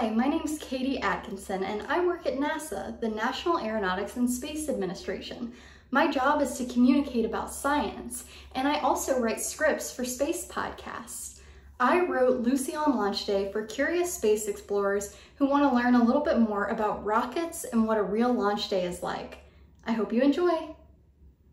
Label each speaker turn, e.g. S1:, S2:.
S1: Hi, my name's Katie Atkinson and I work at NASA, the National Aeronautics and Space Administration. My job is to communicate about science, and I also write scripts for space podcasts. I wrote Lucy on Launch Day for curious space explorers who want to learn a little bit more about rockets and what a real launch day is like. I hope you enjoy!